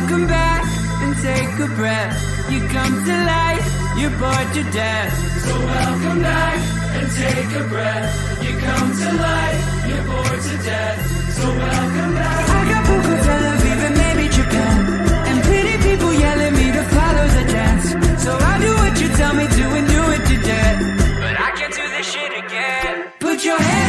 welcome back and take a breath. You come to life, you're bored to death. So welcome back and take a breath. You come to life, you're bored to death. So welcome back. Acapulco, Tel Aviv, and maybe Japan, and pretty people yell at me to follow the dance. So I'll do what you tell me to and do it to death. But I can't do this shit again. Put your hands